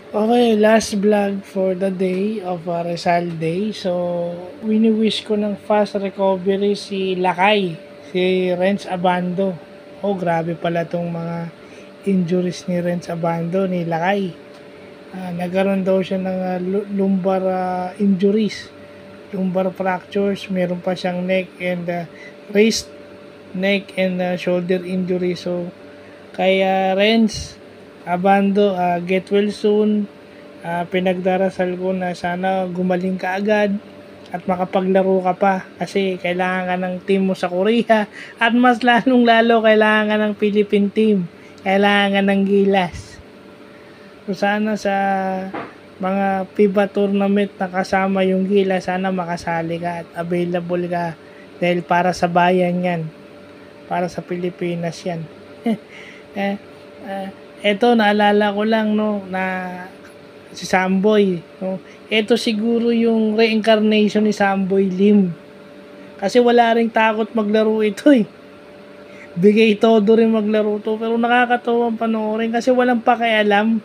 Okay, last vlog for the day of Rizal Day. So, wini-wish ko ng fast recovery si Lakay, si Renz Abando. Oh, grabe pala tong mga injuries ni Renz Abando, ni Lakay. Nagkaroon daw siya ng lumbar injuries, lumbar fractures, meron pa siyang neck and wrist, neck and shoulder injury. So, kaya Renz Abando, get well soon. Pinagdarasal ko na sana gumaling ka agad at makapaglaro ka pa kasi kailangan ka ng team mo sa Korea at mas lalong lalo kailangan ka ng Philippine team, kailangan ka ng gilas. So sana sa mga FIBA tournament na kasama yung gilas, sana makasali ka at available ka dahil para sa bayan yan, para sa Pilipinas yan. eh, Eto naalala ko lang no na si Samboy, no. Ito siguro yung reincarnation ni Samboy Lim. Kasi wala ring takot maglaro ito eh. Bigay todo rin maglaro to, pero nakakatawang panoorin kasi walang pakialam.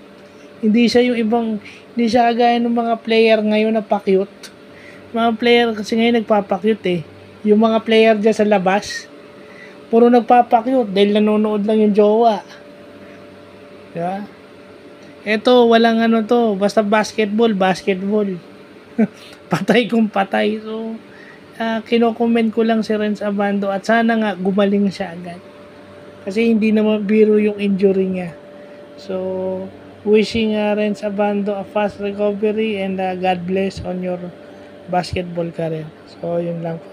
Hindi siya kagaya ng mga player ngayon na pa-cute. Mga player kasi ngayon nagpapa-cute eh. Yung mga player dyan sa labas, puro nagpapa-cute dahil nanonood lang yung jowa. Diba? Ito, walang ano to. Basta basketball. Patay kung patay. So, kino-comment ko lang si Renz Abando at sana nga gumaling siya agad. Kasi hindi naman biro yung injury niya. So, wishing Renz Abando a fast recovery and God bless on your basketball career. So, yun lang po.